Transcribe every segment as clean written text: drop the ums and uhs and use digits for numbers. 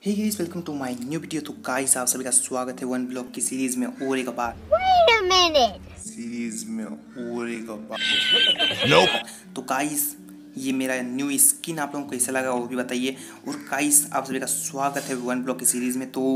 Hey guys, welcome to my new video. तो guys आप सभी का स्वागत है वन ब्लॉक की सीरीज में और एक बार। Nope. तो गाइस ये मेरा न्यू स्किन आप लोगों को कैसा लगा वो भी बताइए। और गाइस आप सभी का स्वागत है वन ब्लॉक की सीरीज में। तो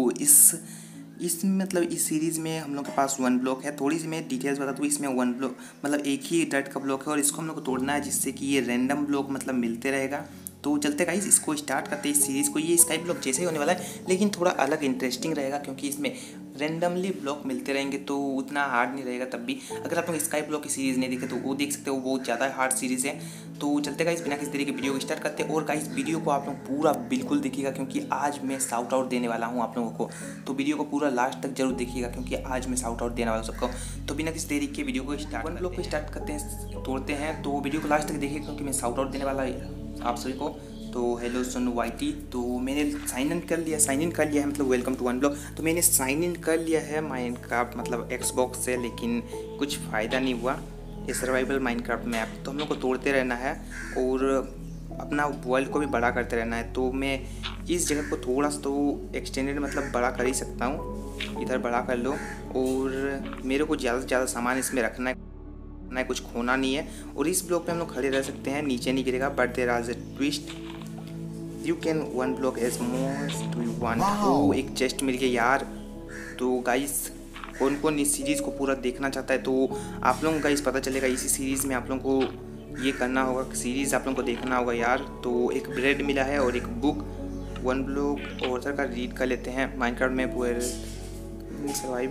इस मतलब इस सीरीज़ में हम लोग के पास वन ब्लॉक है। थोड़ी सी मैं डिटेल्स बता दूँ, इसमें वन ब्लॉक मतलब एक ही डट का ब्लॉक है और इसको हम लोग को तोड़ना है जिससे कि ये रैंडम ब्लॉक मतलब मिलते रहेगा। तो चलते गाइस इसको स्टार्ट करते हैं इस सीरीज़ को। ये स्काई ब्लॉक जैसे ही होने वाला है लेकिन थोड़ा अलग इंटरेस्टिंग रहेगा क्योंकि इसमें रैंडमली ब्लॉक मिलते रहेंगे तो उतना हार्ड नहीं रहेगा। तब भी अगर आप लोग स्काई ब्लॉक की सीरीज़ नहीं देखे तो वो देख सकते हो, बहुत ज़्यादा हार्ड सीरीज़ है। तो चलते गाइस बिना किसी तरीके वीडियो को स्टार्ट करते हैं। और गाइस वीडियो को आप लोग पूरा बिल्कुल देखिएगा क्योंकि आज मैं शाउट आउट देने वाला हूँ आप लोगों को। तो वीडियो को पूरा लास्ट तक जरूर देखिएगा क्योंकि आज मैं शाउट आउट देने वाला हूँ सबको। तो बिना किसी देरी के वीडियो को स्टार्ट वन ब्लॉक को स्टार्ट करते हैं, तोड़ते हैं। तो वीडियो को लास्ट तक देखिए क्योंकि मैं शाउट आउट देने वाला आप सभी को। तो हेलो सोनू वाईटी। तो मैंने साइन इन कर लिया है मतलब वेलकम टू वन ब्लॉक। तो मैंने साइन इन कर लिया है माइनक्राफ्ट मतलब एक्सबॉक्स से, लेकिन कुछ फ़ायदा नहीं हुआ ये सर्वाइवल माइनक्राफ्ट मैप। तो हम लोग को तोड़ते रहना है और अपना वर्ल्ड को भी बड़ा करते रहना है। तो मैं इस जगह को थोड़ा सा तो एक्सटेंडेड मतलब बड़ा कर ही सकता हूँ। इधर बड़ा कर लो और मेरे को ज़्यादा से ज़्यादा सामान इसमें रखना है, कुछ खोना नहीं है। और इस ब्लॉक पे हम लोग खड़े रह सकते हैं, नीचे नहीं गिरेगा। But there are a twist, you can one block as most two one. तो एक चेस्ट मिल गया यार। तो गाइस कौन कौन इस सीरीज़ को पूरा देखना चाहता है तो आप लोगों को गाइस पता चलेगा। इसी सीरीज़ में आप लोगों को ये करना होगा, सीरीज़ आप लोगों को देखना होगा यार। तो एक ब्रेड मिला है और एक बुक, वन ब्लॉक ऑथर का रीड कर लेते हैं। माइनक्राफ्ट में पूरे सर्वाइव।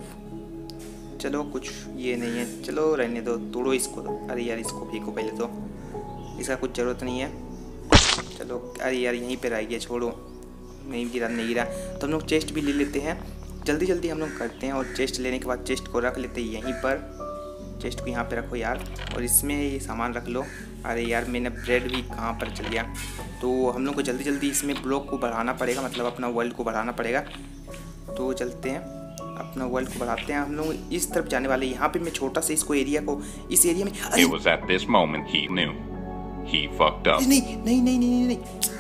चलो कुछ ये नहीं है, चलो रहने दो, तोड़ो इसको तो। अरे यार इसको फेंको पहले तो, इसका कुछ ज़रूरत नहीं है। चलो अरे यार यहीं पे रह गया, छोड़ो, नहीं गिरा। तो हम लोग चेस्ट भी ले लेते हैं, जल्दी जल्दी हम लोग करते हैं। और चेस्ट लेने के बाद चेस्ट को रख लेते हैं यहीं पर। चेस्ट को यहाँ पे रखो यार और इसमें ये सामान रख लो। अरे यार मैंने ब्रेड भी कहाँ पर चल गया। तो हम लोग को जल्दी जल्दी इसमें ब्लॉक को बढ़ाना पड़ेगा, मतलब अपना वर्ल्ड को बढ़ाना पड़ेगा। तो चलते हैं अपना वर्ल्ड को बढ़ाते हैं। हम लोग इस तरफ जाने वाले। यहाँ पे मैं छोटा सा इसको एरिया को, इस एरिया में नहीं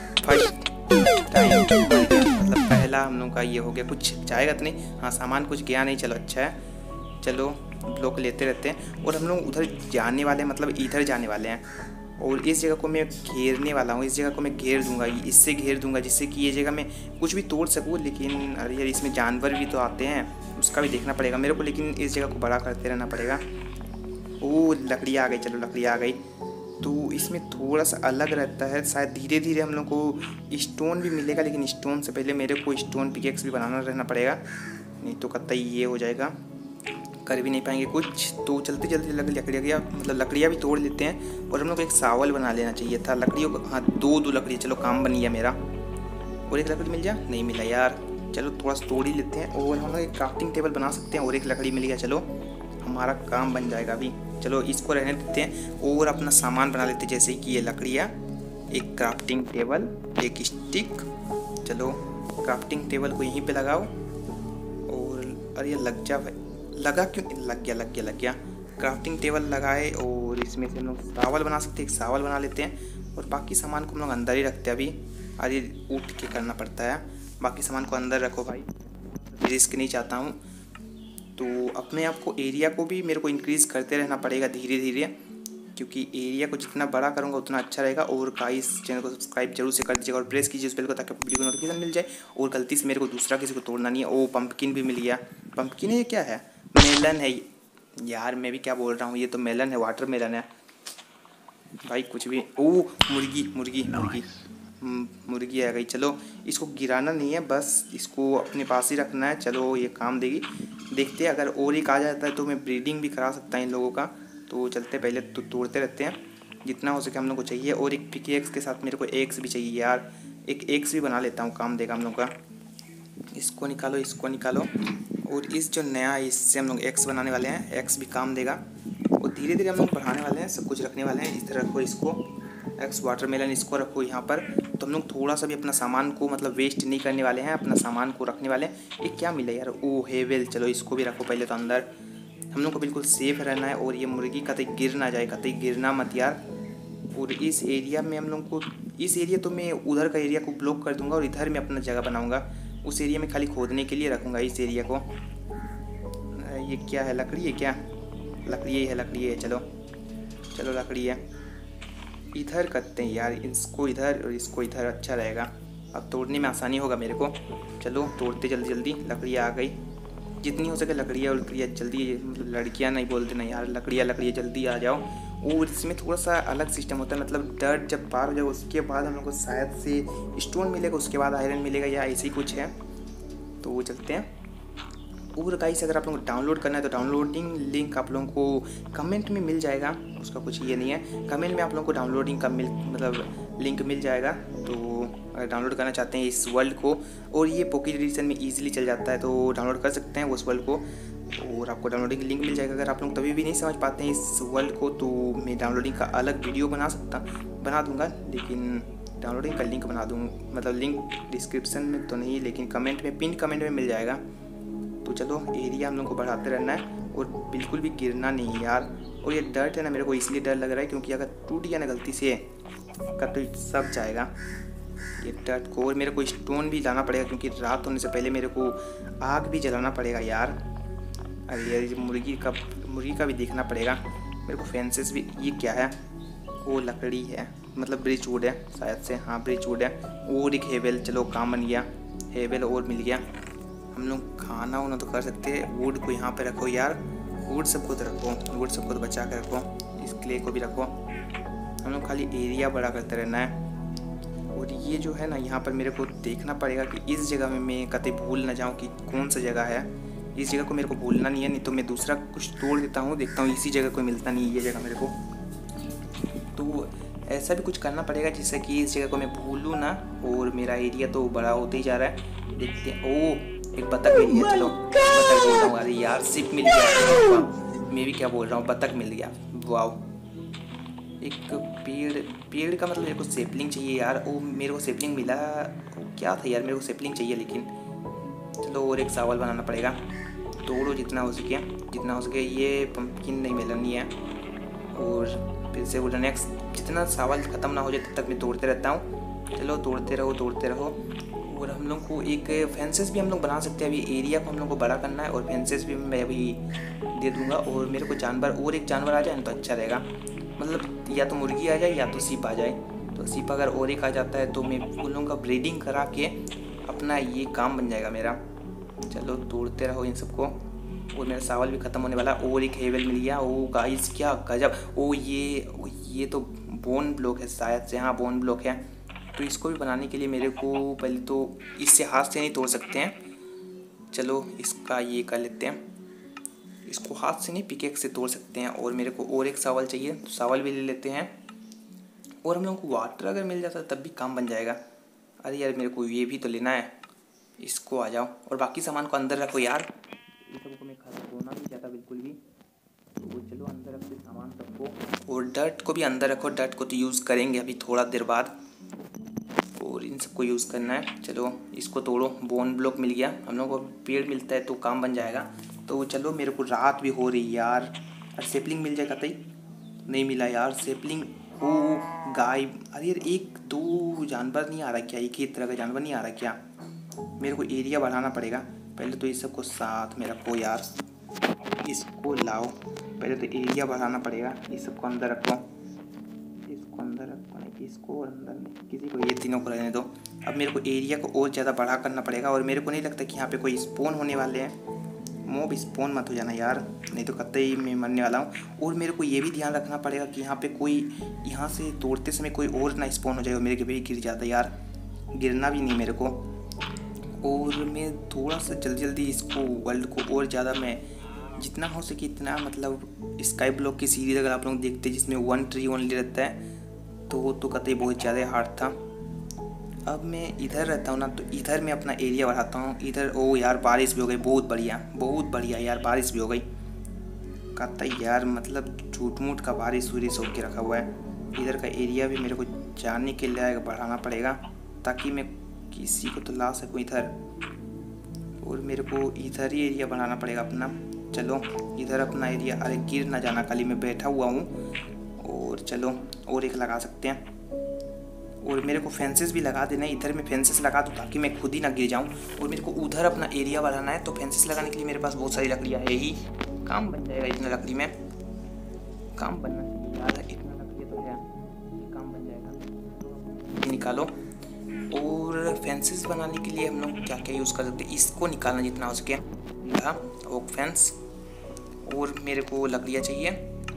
मतलब पहला हम लोग का ये हो गया। कुछ जाएगा तो नहीं, हाँ सामान कुछ गया नहीं, चलो अच्छा है। चलो ब्लॉक लेते रहते हैं और हम लोग उधर जाने वाले हैं, मतलब इधर जाने वाले हैं। और इस जगह को मैं घेरने वाला हूँ, इस जगह को मैं घेर दूंगा, इससे घेर दूंगा जिससे कि ये जगह मैं कुछ भी तोड़ सकूँ। लेकिन अरे यार इसमें जानवर भी तो आते हैं, उसका भी देखना पड़ेगा मेरे को। लेकिन इस जगह को बड़ा करते रहना पड़ेगा। ओ लकड़ी आ गई, चलो लकड़ी आ गई। तो इसमें थोड़ा सा अलग रहता है, शायद धीरे धीरे हम लोग को स्टोन भी मिलेगा। लेकिन स्टोन से पहले मेरे को स्टोन पिकेक्स भी बनाना रहना पड़ेगा, नहीं तो कतई ये हो जाएगा, कर भी नहीं पाएंगे कुछ। तो चलते चलते लकड़ियाँ मतलब लकड़ियाँ भी तोड़ लेते हैं। और हम लोग को एक सावल बना लेना चाहिए था लकड़ियों को। हाँ दो लकड़ी, चलो काम बन गया मेरा। और एक लकड़ी मिल जा, नहीं मिला यार। चलो थोड़ा सा तोड़ ही लेते हैं और हम लोग एक क्राफ्टिंग टेबल बना सकते हैं। और एक लकड़ी मिल गया, चलो हमारा काम बन जाएगा अभी। चलो इसको रहने देते हैं और अपना सामान बना लेते हैं, जैसे कि ये लकड़ियाँ, एक क्राफ्टिंग टेबल, एक स्टिक। चलो क्राफ्टिंग टेबल को यहीं पे लगाओ। और अरे ये लग जा भाई, लगा क्यों, लग गया। क्राफ्टिंग टेबल लगाए और इसमें से हम लोग सावल बना सकते हैं, एक सावल बना लेते हैं। और बाकी सामान को हम लोग अंदर ही रखते हैं अभी। अरे उठ के करना पड़ता है, बाकी सामान को अंदर रखो भाई, रिस्क नहीं चाहता हूँ। तो अपने आप को एरिया को भी मेरे को इंक्रीज़ करते रहना पड़ेगा धीरे धीरे, क्योंकि एरिया को जितना बड़ा करूँगा उतना अच्छा रहेगा। और गाइस चैनल को सब्सक्राइब जरूर से कर दीजिएगा और प्रेस कीजिए उस बेल को ताकि वीडियो को नोटिफिकेशन मिल जाए। और गलती से मेरे को दूसरा किसी को तोड़ना नहीं है। ओ पंपकिन भी मिल गया। पंपकिन ये क्या है, मेलन है यार, मैं भी क्या बोल रहा हूँ, ये तो मेलन है, वाटर मेलन है भाई कुछ भी। ओ मुर्गी आ गई। चलो इसको गिराना नहीं है, बस इसको अपने पास ही रखना है। चलो ये काम देगी, देखते हैं। अगर और एक आ जाता है तो मैं ब्रीडिंग भी करा सकता हूँ इन लोगों का। तो चलते पहले तो तोड़ते रहते हैं जितना हो सके हम लोग को चाहिए। और एक पिकेक्स के साथ मेरे को एक्स भी चाहिए यार, एक एक्स भी बना लेता हूँ, काम देगा हम लोग का। इसको निकालो। और इस जो नया इससे हम लोग एक्स बनाने वाले हैं, एक्स भी काम देगा। और धीरे धीरे हम लोग बढ़ाने वाले हैं, सब कुछ रखने वाले हैं। इस तरह रखो इसको, एक्स वाटरमेलन इसको रखो यहाँ पर। तो हम लोग थोड़ा सा भी अपना सामान को मतलब वेस्ट नहीं करने वाले हैं, अपना सामान को रखने वाले हैं। ये क्या मिला यार, ओ हेवेल, चलो इसको भी रखो पहले तो अंदर। हम लोग को बिल्कुल सेफ रहना है। और ये मुर्गी कतई गिर ना जाए, कतई गिरना मत यार। और इस एरिया में हम लोग को, इस एरिया तो मैं उधर का एरिया को ब्लॉक कर दूंगा और इधर मैं अपना जगह बनाऊंगा। उस एरिया में खाली खोदने के लिए रखूँगा इस एरिया को। ये क्या है, लकड़ी है क्या? लकड़ी है, लकड़ी है। चलो चलो लकड़ी है। इधर करते हैं यार, इसको इधर और इसको इधर, अच्छा रहेगा। अब तोड़ने में आसानी होगा मेरे को। चलो तोड़ते जल्दी जल्दी। लकड़ियाँ आ गई, जितनी हो सके लकड़ियाँ और लकड़ियाँ जल्दी, मतलब लड़कियाँ नहीं बोलते ना यार, लकड़ियाँ लकड़ियाँ जल्दी आ जाओ। और इसमें थोड़ा सा अलग सिस्टम होता है, मतलब डर्ट जब पार हो जाए उसके बाद हम लोग को शायद से स्टोन मिलेगा, उसके बाद आयरन मिलेगा या ऐसे ही कुछ है। तो वो चलते हैं। और गाइस अगर आप लोगों को डाउनलोड करना है तो डाउनलोडिंग लिंक आप लोगों को कमेंट में मिल जाएगा, उसका कुछ ये नहीं है। कमेंट में आप लोगों को डाउनलोडिंग का मतलब लिंक मिल जाएगा। तो अगर डाउनलोड करना चाहते हैं इस वर्ल्ड को, और ये पॉकेट एडिशन में ईजिली चल जाता है, तो डाउनलोड कर सकते हैं उस वर्ल्ड को और आपको डाउनलोडिंग लिंक मिल जाएगा। अगर आप लोग तभी भी नहीं समझ पाते हैं इस वर्ल्ड को, तो मैं डाउनलोडिंग का अलग वीडियो बना दूँगा, लेकिन डाउनलोडिंग का लिंक बना दूँ, मतलब लिंक डिस्क्रिप्शन में तो नहीं, लेकिन कमेंट में, पिन कमेंट में मिल जाएगा। तो चलो एरिया हम लोग को बढ़ाते रहना है और बिल्कुल भी गिरना नहीं है यार। और ये डर्ट है ना, मेरे को इसलिए डर लग रहा है क्योंकि अगर टूट गया ना गलती से का तो सब जाएगा ये डर्ट को। और मेरे को स्टोन भी लाना पड़ेगा क्योंकि रात होने से पहले मेरे को आग भी जलाना पड़ेगा यार। अरे यार मुर्गी का भी देखना पड़ेगा मेरे को। फेंसेस भी, ये क्या है? वो लकड़ी है, मतलब ब्रिज वुड है शायद से, हाँ ब्रिज वुड है। और एक हेवेल, चलो काम बन गया, हेवेल और मिल गया। हम लोग खाना वाना तो कर सकते हैं। वुड को यहाँ पे रखो यार, वुड सबको तो रखो, वुड सबको तो बचा के रखो, इस क्ले को भी रखो। हम लोग खाली एरिया बड़ा करते रहना है। और ये जो है ना, यहाँ पर मेरे को देखना पड़ेगा कि इस जगह में मैं कतई भूल ना जाऊँ कि कौन सा जगह है। इस जगह को मेरे को भूलना नहीं है, नहीं तो मैं दूसरा कुछ तोड़ देता हूँ, देखता हूँ इसी जगह कोई मिलता नहीं है ये जगह मेरे को। तो ऐसा भी कुछ करना पड़ेगा जिससे कि इस जगह को मैं भूलूँ ना। और मेरा एरिया तो बड़ा होते ही जा रहा है, देखते हैं। ओह एक बतख मिल गया, चलो बतख बोल रहा हूँ, अरे यार सिप मिल गया, मैं भी क्या बोल रहा हूँ, बतख मिल गया। वाह, एक पेड़ का मतलब मेरे को सेपलिंग चाहिए यार। ओ मेरे को सेपलिंग मिला, क्या था यार, मेरे को सेपलिंग चाहिए, लेकिन चलो और एक सावल बनाना पड़ेगा। तोड़ो जितना हो सके। ये पंपकिन नहीं मिलनी है। और फिर से वुडन एक्स, जितना सावल ख़त्म ना हो जाए तब तक मैं तोड़ते रहता हूँ। चलो तोड़ते रहो। और हम लोग को एक फेंसेस भी हम लोग बना सकते हैं। अभी एरिया को हम लोग को बड़ा करना है और फेंसेस भी मैं अभी दे दूंगा। और मेरे को जानवर, और एक जानवर आ जाए तो अच्छा रहेगा, मतलब या तो मुर्गी आ जाए या तो सीप आ जाए। तो सीप अगर और एक आ जाता है तो मैं उन लोगों का ब्रीडिंग करा के अपना ये काम बन जाएगा मेरा। चलो तोड़ते रहो इन सबको। और मेरा सावल भी ख़त्म होने वाला। और एक हेवल मिल गया। ओ गाइस क्या गजब। ये तो बोन ब्लॉक है शायद से, हाँ बोन ब्लॉक है। तो इसको भी बनाने के लिए मेरे को पहले तो इससे हाथ से नहीं तोड़ सकते हैं। चलो इसका ये कर लेते हैं, इसको हाथ से नहीं पिकेक्स से तोड़ सकते हैं। और मेरे को और एक सावल चाहिए, तो सावल भी ले लेते हैं। और हम लोगों को वाटर अगर मिल जाता तब भी काम बन जाएगा। अरे यार मेरे को ये भी तो लेना है, इसको आ जाओ। और बाकी सामान को अंदर रखो यार, ये सबको मैं खोना नहीं चाहता बिल्कुल भी। तो चलो अंदर रखते सामान सबको। और डर्ट को भी अंदर रखो, डर्ट को तो यूज़ करेंगे अभी थोड़ा देर बाद, और इन सबको यूज़ करना है। चलो इसको तोड़ो, बोन ब्लॉक मिल गया। हम लोग को पेड़ मिलता है तो काम बन जाएगा। तो चलो मेरे को रात भी हो रही यार। और सेपलिंग मिल जाएगा तई, नहीं मिला यार सेपलिंग। ओ गाय, अरे यार एक दो जानवर नहीं आ रहा क्या, एक ही तरह का जानवर नहीं आ रहा क्या? मेरे को एरिया बढ़ाना पड़ेगा। पहले तो इस सबको साथ में रखो यार, इसको लाओ। पहले तो एरिया बढ़ाना पड़ेगा। इस सबको अंदर रखो, इसको अंदर रखो, नहीं इसको अंदर नहीं, किसी को ये तीनों को रहने दो। अब मेरे को एरिया को और ज़्यादा बड़ा करना पड़ेगा। और मेरे को नहीं लगता कि यहाँ पे कोई स्पॉन होने वाले हैं। मोब स्पॉन मत हो जाना यार, नहीं तो कतई मैं मरने वाला हूँ। और मेरे को ये भी ध्यान रखना पड़ेगा कि यहाँ पे कोई, यहाँ से तोड़ते समय कोई और ना स्पॉन हो जाएगा, मेरे के भी गिर जाता यार, गिरना भी नहीं मेरे को। और मैं थोड़ा सा जल्दी इसको वर्ल्ड को और ज़्यादा मैं जितना हो सके इतना, मतलब स्काई ब्लॉक की सीरीज़ अगर आप लोग देखते हैं जिसमें 1 ट्री ओनली रहता है, तो वो तो कतई बहुत ज़्यादा हार्ड था। अब मैं इधर रहता हूँ ना, तो इधर मैं अपना एरिया बढ़ाता हूँ। इधर ओ यार बारिश भी हो गई, बहुत बढ़िया यार, बारिश भी हो गई कतई यार, मतलब झूठ मूठ का बारिश हो के रखा हुआ है। इधर का एरिया भी मेरे को जाने के लिए बढ़ाना पड़ेगा ताकि मैं किसी को तो ला सकूँ इधर। और मेरे को इधर ही एरिया बनाना पड़ेगा अपना। चलो इधर अपना एरिया, अरे गिर ना जाना, खाली मैं बैठा हुआ हूँ। और चलो और एक लगा सकते हैं। और मेरे को फेंसेस भी लगा देना है। इधर मैं फेंसेस लगा दूँ ताकि मैं खुद ही ना गिर जाऊँ। और मेरे को उधर अपना एरिया बढ़ाना है, तो फेंसेस लगाने के लिए मेरे पास बहुत सारी लकड़ियाँ है ही, काम बन जाएगा। इतना लकड़ी में काम बनना चाहिए यार, इतना लकड़ी तो है, काम बन जाएगा। निकालो। और फेंसेस बनाने के लिए हम लोग क्या क्या यूज़ कर सकते हैं, इसको निकालना जितना हो सके। Oak fence. और मेरे को लकड़ियाँ चाहिए।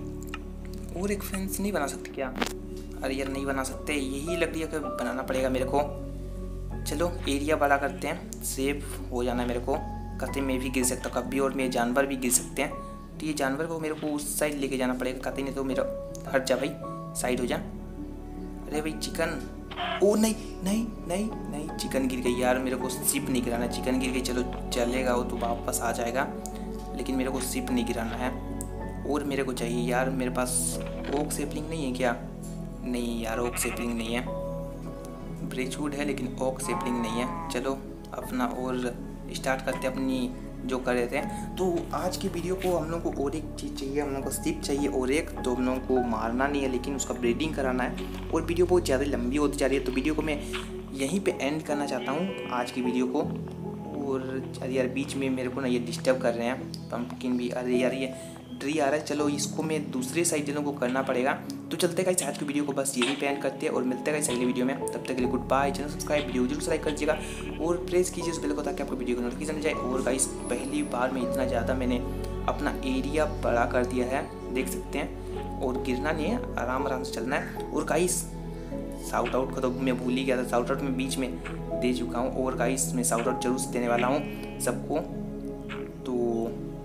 और एक फेंस नहीं बना सकते क्या? अरे यार नहीं बना सकते, यही लकड़ियाँ का बनाना पड़ेगा मेरे को। चलो एरिया बड़ा करते हैं, सेफ हो जाना है मेरे को। कहते मैं भी गिर सकता कभी, और मेरे जानवर भी गिर सकते हैं, तो ये जानवर को मेरे को उस साइड लेके जाना पड़ेगा। कहते नहीं तो मेरा हट जा भाई, साइड हो जा। अरे भाई चिकन, ओ नहीं नहीं नहीं नहीं, चिकन गिर गई यार। मेरे को सिप नहीं गिराना, चिकन गिर गई। चलो चलेगा, वो तो वापस आ जाएगा, लेकिन मेरे को सिप नहीं गिराना है। और मेरे को चाहिए यार, मेरे पास ओक सेपलिंग नहीं है क्या? नहीं यार, ओक सेपलिंग नहीं है। ब्रिजवुड है लेकिन ओक सेपलिंग नहीं है। चलो अपना और स्टार्ट करते हैं अपनी जो कर रहे थे। तो आज की वीडियो को हम लोग को और एक चीज़ चाहिए, हम लोग को सिप चाहिए और एक, तो हम लोग को मारना नहीं है लेकिन उसका ब्रीडिंग कराना है। और वीडियो बहुत ज़्यादा लंबी होती जा रही है, तो वीडियो को मैं यहीं पे एंड करना चाहता हूँ आज की वीडियो को। और अरे यार बीच में मेरे को ना ये डिस्टर्ब कर रहे हैं, पंपकिन भी। अरे यार ये ट्री आ रहा है, चलो इसको मैं दूसरे साइड को करना पड़ेगा। तो चलते गाइस आज की वीडियो को बस यही पे एंड करते हैं, और मिलते हैं गाइस अगली वीडियो में। तब तक के लिए good bye. Channel subscribe, video जरूर लाइक कर दीजिएगा और प्रेस कीजिए उस बेल को, ताकि आपको वीडियो को नोटिफिकेशन जाए। और गाइस पहली बार में इतना ज़्यादा मैंने अपना एरिया बड़ा कर दिया है, देख सकते हैं। और गिरना नहीं है, आराम आराम से चलना है। और गाइस साउट आउट का तो मैं भूल ही गया था, साउट आउट में बीच में दे चुका हूँ। और गाइस मैं साउट आउट जरूर देने वाला हूँ सबको, तो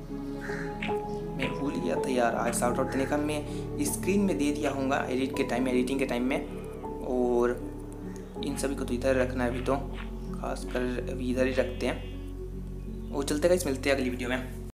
मैं भूल गया था यार आज साउट आउट देने का। मैं स्क्रीन में दे दिया हूँगा एडिटिंग के टाइम में। और इन सभी को तो इधर रखना है अभी, तो खासकर अभी इधर ही रखते हैं। और चलते गाइस मिलते हैं अगली वीडियो में।